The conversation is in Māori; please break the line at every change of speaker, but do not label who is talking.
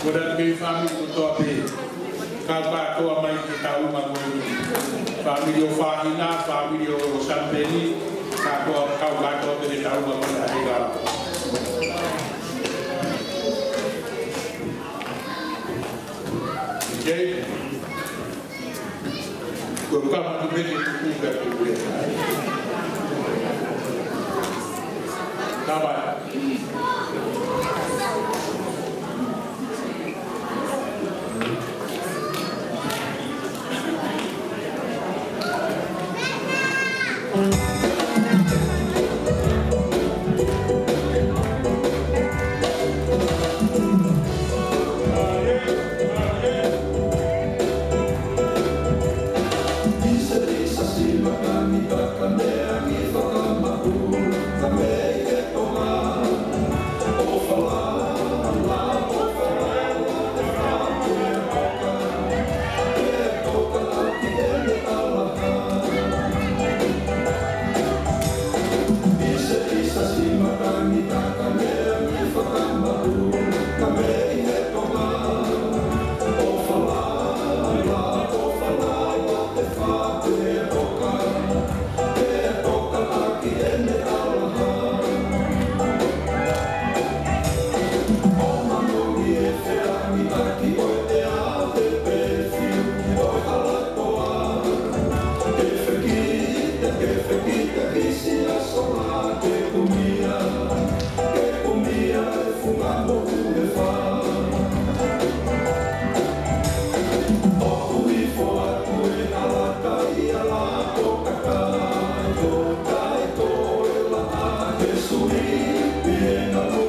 Ora que família do top, calma tua mãe que tá uma família Fahina, família Sampeni, calma tua que tá uma coisa. Ok? Quando calma tu vê que tu vai ter. Tá bem.
Sweet,